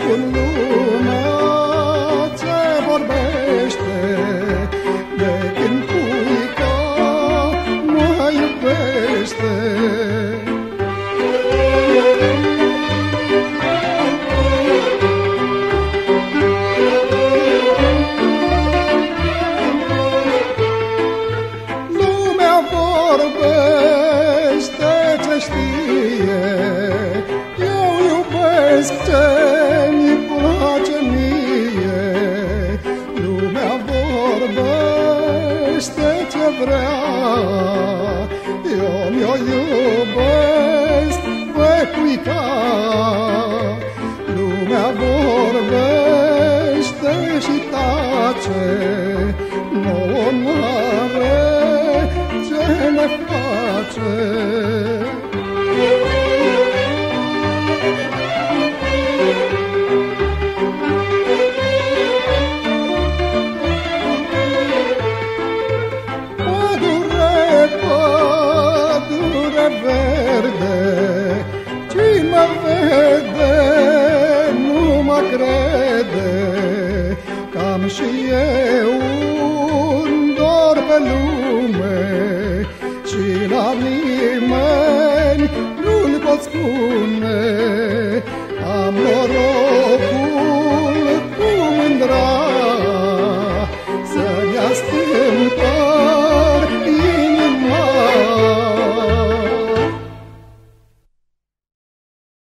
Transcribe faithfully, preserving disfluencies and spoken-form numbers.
spun lumea ce vorbește, de când puica mă iubește. Lumea vorbește ce știe, eu iubesc ce-mi place mie. Lumea vorbește ce vrea, eu mi-o iubesc pe puica. Lumea vorbește și tace, nouă n-are ce ne face. Pădure, pădure verde, cine mă vede nu mă crede, că am și eu